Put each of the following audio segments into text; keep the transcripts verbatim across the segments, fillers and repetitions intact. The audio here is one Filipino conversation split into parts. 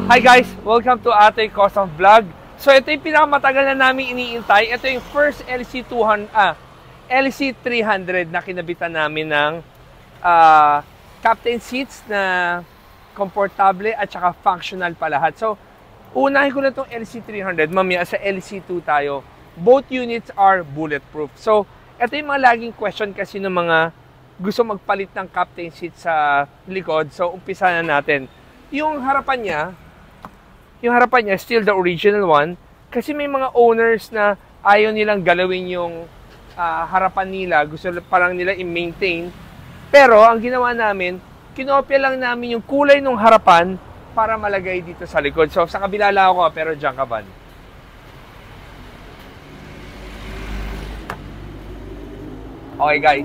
Hi guys! Welcome to Ate Custom Vlog. So ito yung pinakamatagal na namin iniintay. Ito yung first L C two hundred, ah, L C three hundred na kinabitan namin ng uh, captain seats na komportable at saka functional pa lahat. So unahin ko na itong L C three hundred, mamaya sa L C two tayo. Both units are bulletproof. So ito yung mga laging question kasi ng mga gusto magpalit ng captain seat sa likod. So umpisa na natin. Yung harapan niya, yung harapan niya, still the original one. Kasi may mga owners na ayaw nilang galawin yung uh, harapan nila. Gusto parang nila i-maintain. Pero, ang ginawa namin, kinopya lang namin yung kulay ng harapan para malagay dito sa likod. So, sa kabila lang ako, pero dyan ka ba? Okay, guys.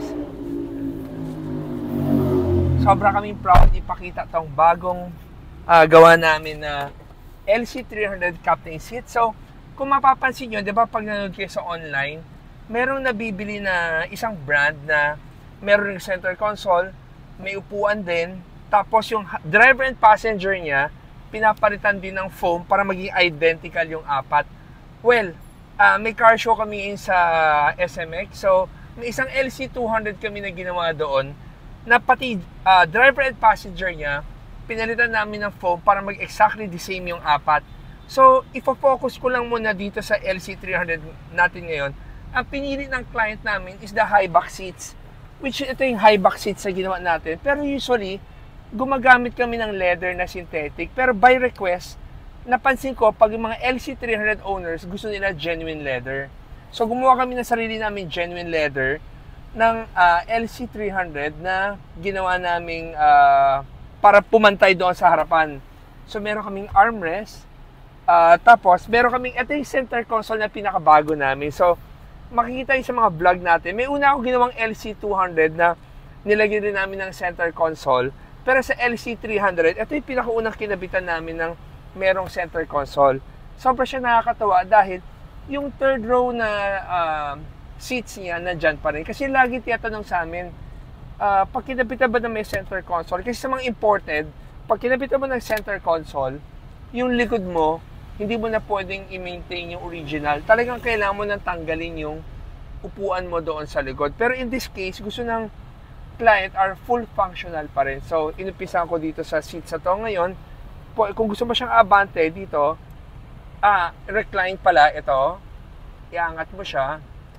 Sobra kaming proud ipakita tong bagong uh, gawa namin na L C three hundred captain seat. So, kung mapapansin nyo, di ba pag nanood kayo sa online, merong nabibili na isang brand na meron ring center console, may upuan din, tapos yung driver and passenger niya, pinapalitan din ng foam para maging identical yung apat. Well, uh, may car show kami sa S M X, so may isang L C two hundred kami na ginawa doon, na pati uh, driver and passenger niya, pinalitan namin ng foam para mag-exactly the same yung apat. So, ifo-focus ko lang muna dito sa L C three hundred natin ngayon. Ang pinili ng client namin is the high back seats. Which, ito yung high back seats na ginawa natin. Pero usually, gumagamit kami ng leather na synthetic. Pero by request, napansin ko, pag yung mga L C three hundred owners, gusto nila genuine leather. So, gumawa kami ng sarili namin genuine leather ng uh, L C three hundred na ginawa naming uh, para pumantay doon sa harapan. So, meron kaming armrest. Uh, tapos, meron kaming, ito yung center console na pinakabago namin. So, makikita yung sa mga vlog natin. May una ako ginawang L C two hundred na nilagyan din namin ng center console. Pero sa L C three hundred, ito yung pinakaunang kinabitan namin ng merong center console. Sobra siya nakakatawa dahil yung third row na uh, seats niya nandyan pa rin. Kasi lagi tiyatanong sa amin, Uh, pag kinabitan ba na may center console, kasi sa mga imported, pag kinabitan mo ng center console, yung likod mo, hindi mo na pwedeng i-maintain yung original. Talagang kailangan mo nang tanggalin yung upuan mo doon sa likod. Pero in this case, gusto ng client are full functional pa rin. So, inupisan ko dito sa seats na to. Ngayon, kung gusto mo siyang abante dito, ah, recline pala ito, iangat mo siya,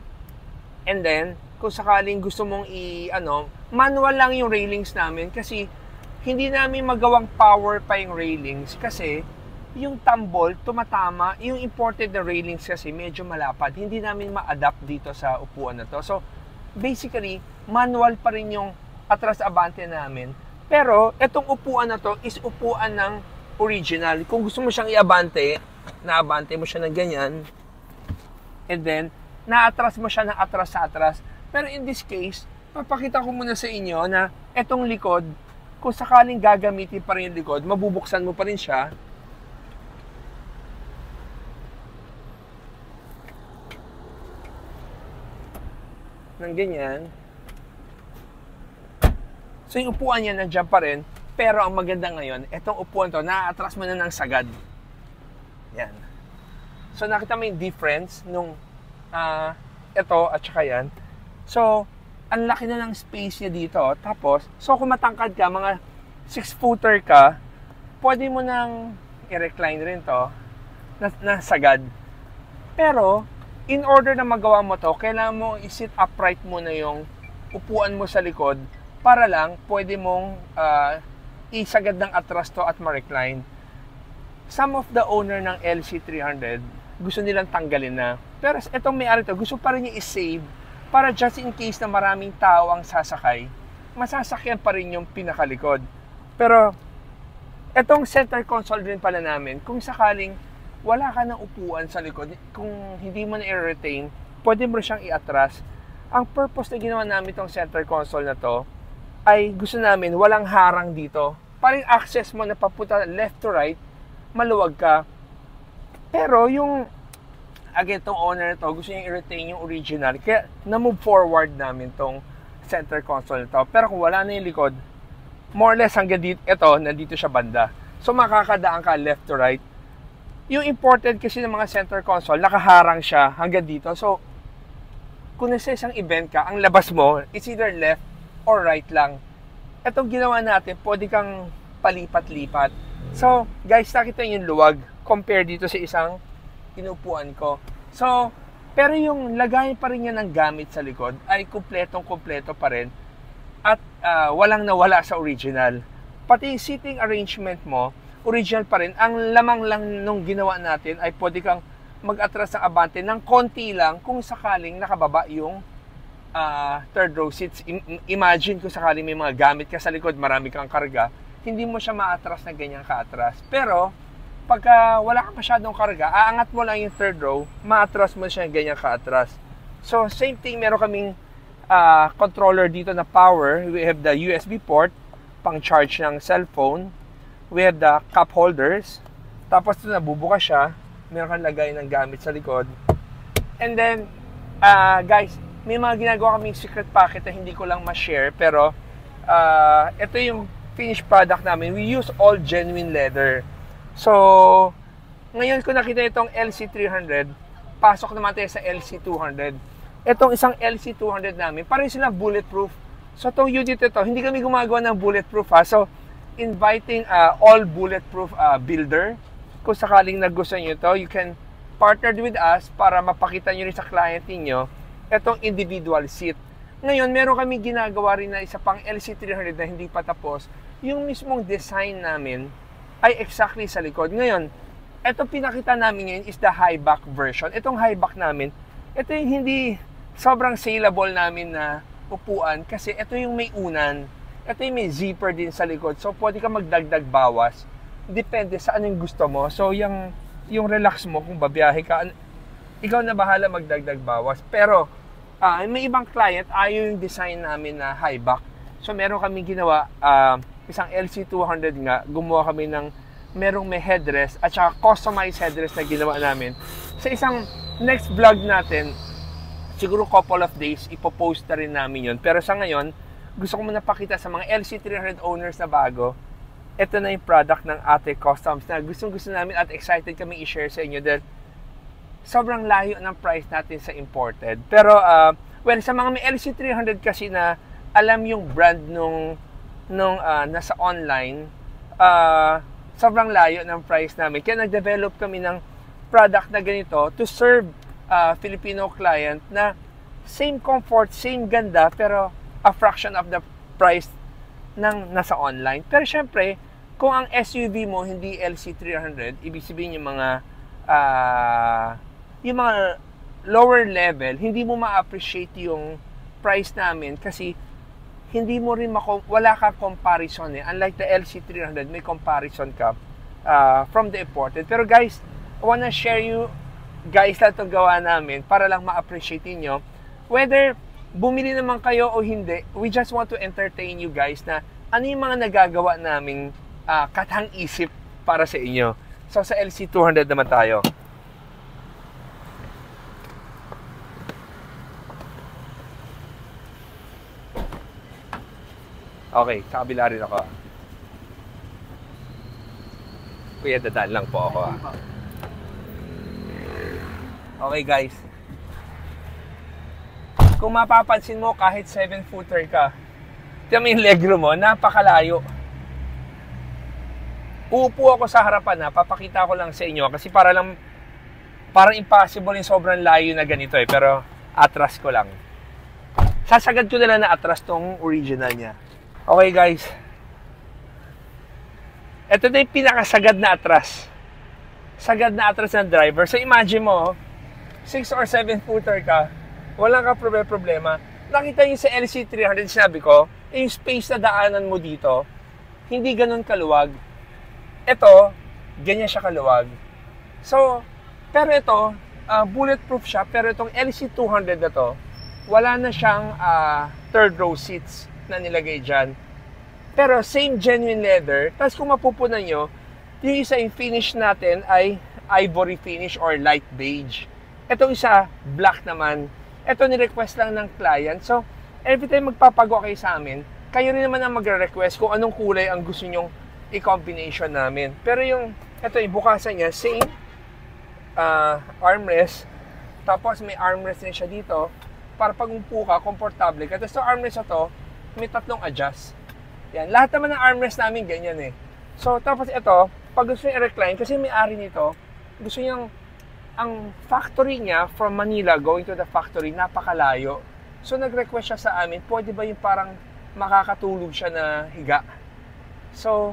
and then, kung sakaling gusto mong i, ano, manual lang yung railings namin kasi hindi namin magawang power pa yung railings kasi yung tambol, tumatama, yung imported na railings kasi medyo malapad. Hindi namin ma-adapt dito sa upuan na to. So, basically, manual pa rin yung atras abante namin. Pero, itong upuan na to is upuan ng original. Kung gusto mo siyang i-abante, na-abante mo siya ng ganyan, and then, na-atras mo siya ng atras sa atras. Pero in this case, papakita ko muna sa inyo na etong likod, kung sakaling gagamitin pa rin yung likod, mabubuksan mo pa rin siya. Nang ganyan. So yung upuan niya nandiyan pa rin, pero ang maganda ngayon, etong upuan to, na-atras mo na ng sagad. Yan. So nakita mo yung difference nung uh, ito at saka yan. So, ang laki na ng space niya dito. Tapos, so kung matangkad ka, mga six footer ka, pwede mo nang i-recline rin to na, na sagad. Pero, in order na magawa mo to, kailangan mo i-sit upright muna yung upuan mo sa likod para lang pwede mong uh, isagad ng atras to at ma-recline. Some of the owner ng L C three hundred, gusto nilang tanggalin na. Pero itong may-ari to, gusto pa rin yung i-save para just in case na maraming tao ang sasakay, masasakyan pa rin yung pinakalikod. Pero, etong center console din pala namin, kung sakaling wala ka ng upuan sa likod, kung hindi mo na i-retain, pwede mo siyang i-atras. Ang purpose na ginawa namin itong center console na to, ay gusto namin walang harang dito. Parang access mo na papunta left to right, maluwag ka. Pero yung again, itong owner to, gusto niya i-retain yung original. Kaya, na-move forward namin tong center console to. Pero kung wala na yung likod, more or less hanggang dito, ito, nandito siya banda. So, makakadaan ka left to right. Yung imported kasi ng mga center console, nakaharang siya hanggang dito. So, kung nasa isang event ka, ang labas mo, it's either left or right lang. Itong ginawa natin, pwede kang palipat-lipat. So, guys, nakita yung luwag compare dito sa isang inupuan ko. So, pero yung lagayan pa rin niya ng gamit sa likod ay kumpletong-kumpleto pa rin at uh, walang nawala sa original. Pati yung seating arrangement mo, original pa rin. Ang lamang lang nung ginawa natin ay pwede kang mag-atras ng abante ng konti lang kung sakaling nakababa yung uh, third row seats. I- imagine kung sakaling may mga gamit ka sa likod, marami kang karga, hindi mo siya maatras na ganyan kaatras. Pero, pagka wala ka masyadong karga, aangat mo lang yung third row, maatras mo siya ganyan kaatras. So, same thing, meron kaming uh, controller dito na power. We have the U S B port, pang charge ng cellphone. We have the cup holders. Tapos ito nabubuka siya. Meron kang lagay ng gamit sa likod. And then, uh, guys, may mga ginagawa kaming secret packet na hindi ko lang ma-share. Pero, uh, ito yung finished product namin. We use all genuine leather. So, ngayon ko nakita itong L C three hundred, pasok naman tayo sa L C two hundred. Itong isang L C two hundred namin, parang silang bulletproof. So, itong unit ito, hindi kami gumagawa ng bulletproof ha. So, inviting uh, all bulletproof uh, builder. Kung sakaling nagustuhan nyo ito, you can partner with us para mapakita nyo rin sa client niyo itong individual seat. Ngayon, meron kami ginagawa rin na isa pang L C three hundred na hindi pa tapos. Yung mismong design namin ay exactly sa likod. Ngayon, itong pinakita namin ngayon is the high back version. Itong high back namin, ito yung hindi sobrang saleable namin na upuan kasi ito yung may unan. Ito yung may zipper din sa likod. So, pwede ka magdagdag bawas. Depende sa anong gusto mo. So, yung, yung relax mo kung babiyahe ka, ikaw na bahala magdagdag bawas. Pero, uh, may ibang client, ayaw yung design namin na high back. So, meron kami ginawa, uh, isang L C two hundred nga, gumawa kami ng merong may headrest at saka customized headrest na ginawa namin. Sa isang next vlog natin, siguro couple of days, ipopost na rin namin yun. Pero sa ngayon, gusto ko muna pakita sa mga L C three hundred owners na bago, ito na yung product ng Ate Customs na gustong gusto namin at excited kami i-share sa inyo dahil sobrang layo ng price natin sa imported. Pero, uh, well, sa mga may L C three hundred kasi na alam yung brand nung nung uh, nasa online, uh, sobrang layo ng price namin. Kaya nag-develop kami ng product na ganito to serve uh, Filipino client na same comfort, same ganda, pero a fraction of the price ng nasa online. Pero syempre, kung ang S U V mo hindi L C three hundred, ibig sabihin yung mga uh, yung mga lower level, hindi mo ma-appreciate yung price namin kasi hindi mo rin mako wala kang comparison eh. Unlike the L C three hundred, may comparison ka uh, from the imported. Pero guys, I wanna share you guys lang itong gawa namin para lang ma-appreciate niyo. Whether bumili naman kayo o hindi, we just want to entertain you guys na ano yung mga nagagawa naming uh, katang-isip para sa inyo. So sa L C two hundred naman tayo. Okay, sa kabila rin ako. Kuya, dadaan lang po ako. Ah. Okay guys. Kung mapapansin mo, kahit seven footer ka, tiyan mo yung legroom mo, napakalayo. Uupo ako sa harapan na, papakita ko lang sa inyo kasi para lang, parang impossible yung sobrang layo na ganito eh, pero atras ko lang. Sasagad ko na lang na atras tong original niya. Okay guys, ito na yung pinakasagad na atras. Sagad na atras ng driver. So imagine mo, six or seven footer ka, walang ka problema. Nakita niyo sa L C three hundred, sinabi ko, yung space na daanan mo dito, hindi ganun kaluwag. Ito, ganyan siya kaluwag. So, pero ito, uh, bulletproof siya, pero itong L C two hundred na to, wala na siyang uh, third row seats na nilagay dyan. Pero same genuine leather. Tapos kung mapupunan nyo, yung isa yung finish natin ay ivory finish or light beige. Itong isa, black naman. Ito ni-request lang ng client. So, every time magpapagawa kayo sa amin, kayo rin naman ang magre-request kung anong kulay ang gusto nyong i-combination namin. Pero yung, ito yung bukasan niya, same uh, armrest. Tapos may armrest din siya dito para pag umupo ka, komportable ka. Tapos yung armrest na to, may tatlong adjust. Yan. Lahat naman ng armrest namin ganyan eh. So, tapos ito, pag gusto nyo i-recline, kasi may ari nito, gusto niyang, ang factory niya from Manila going to the factory, napakalayo. So, nag-request siya sa amin, pwede ba yung parang makakatulog siya na higa? So,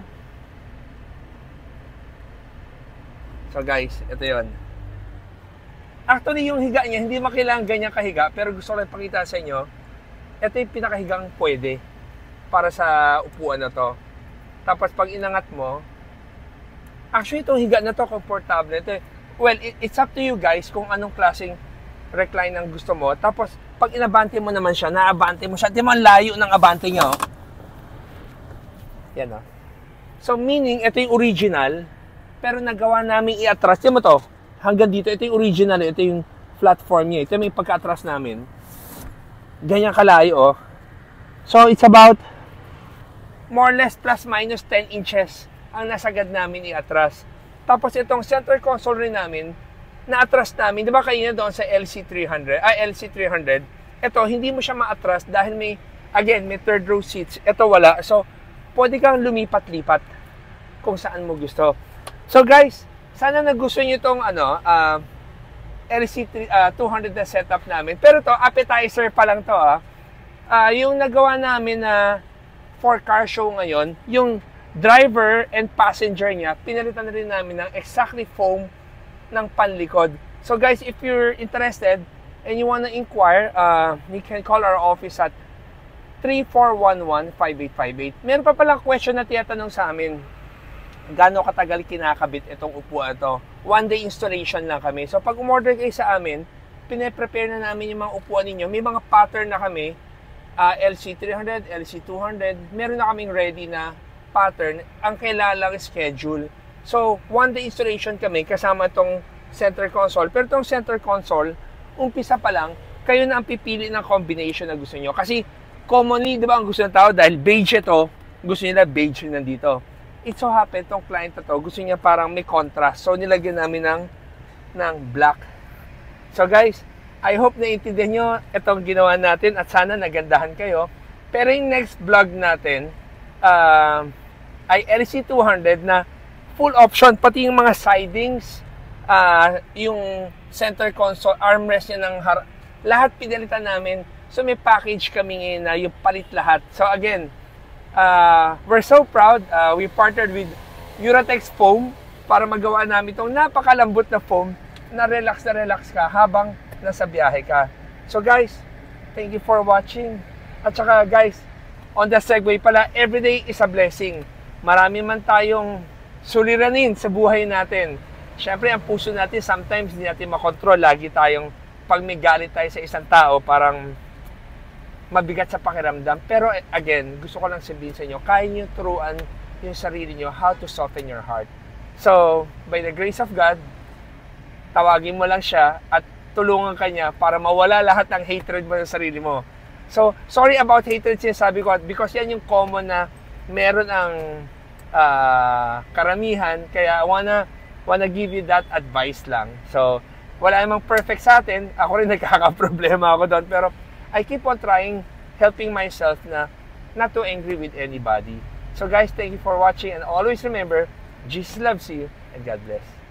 so guys, ito yon. Actually, yung higa niya, hindi makailangan ganyan kahiga, pero gusto ko lang pakita sa inyo, ito yung pinakahigang pwede para sa upuan na to. Tapos, pag inangat mo, actually, itong higa na to, komportable. Ito, well, it's up to you guys kung anong klaseng recline ang gusto mo. Tapos, pag inabante mo naman siya, naabante mo siya, di mo layo ng abante niya, oh. Yan, oh. So, meaning, ito yung original, pero nagawa namin i-atras. Yan mo to, hanggang dito, ito yung original, ito yung platform niya. Ito yung may pagka-atras namin. Ganyan kalayo, oh. So, it's about more or less plus minus ten inches ang nasagad namin i-atras. Tapos, itong center console rin namin, na-atras namin, di ba kayo na doon sa L C three hundred, ay L C three hundred, ito, hindi mo siya ma-atras dahil may, again, may third row seats. Ito wala. So, pwede kang lumipat-lipat kung saan mo gusto. So, guys, sana nagustuhan nyo itong, ano, uh, L C two hundred na setup namin. Pero to appetizer pa lang to, ah. Uh, yung nagawa namin na for car show ngayon, yung driver and passenger niya, pinalitan na rin namin ng exactly foam ng panlikod. So guys, if you're interested and you wanna inquire, uh, you can call our office at three four one one, five eight five eight. Meron pa palang question na tiyatanong sa amin, gaano katagal kinakabit itong upuan to? One day installation lang kami. So pag umorder kayo sa amin, pine-prepare na namin yung mga upuan ninyo. May mga pattern na kami, uh, L C three hundred, L C two hundred, meron na kaming ready na pattern. Ang kailangan lang schedule. So, one day installation kami kasama itong center console. Pero itong center console, umpisa pa lang, kayo na ang pipili ng combination na gusto nyo. Kasi, commonly, di ba, ang gusto ng tao, dahil beige ito, gusto nila beige yung nandito. It so happen, itong client na to, gusto niya parang may contrast. So, nilagyan namin ng, ng black. So, guys, I hope na intindihan nyo itong ginawa natin at sana nagandahan kayo. Pero yung next vlog natin, uh, ay L C two hundred na full option, pati yung mga sidings, uh, yung center console, armrest niya ng har- lahat pinalitan namin. So may package kami ngayon na yung palit lahat. So again, uh, we're so proud. Uh, we partnered with Uratex Foam para magawa namin itong napakalambot na foam na relax na relax ka habang nasa biyahe ka. So guys, thank you for watching. At saka guys, on the segue pala, everyday is a blessing. Marami man tayong suliranin sa buhay natin. Siyempre, ang puso natin, sometimes hindi natin makontrol. Lagi tayong, pag may galit tayo sa isang tao, parang mabigat sa pakiramdam. Pero again, gusto ko lang sabihin sa inyo, kaya nyo turuan yung sarili nyo how to soften your heart. So, by the grace of God, tawagin mo lang siya at tulungan ka niya para mawala lahat ng hatred mo sa sarili mo. So, sorry about hatred sinasabi ko because yan yung common na meron ang Uh, karamihan, kaya I wanna wanna give you that advice lang. So, wala namang perfect sa atin. Ako rin nagkakaproblema ako doon, pero I keep on trying, helping myself na not too angry with anybody. So guys, thank you for watching and always remember, Jesus loves you and God bless.